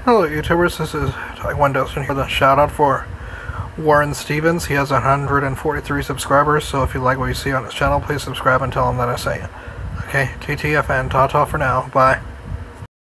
Hello YouTubers, this is Dustin here. The shout out for Warren Stevens. He has 143 subscribers, so if you like what you see on his channel, please subscribe and tell him that I say it. Okay, TTFN, ta-ta for now, bye.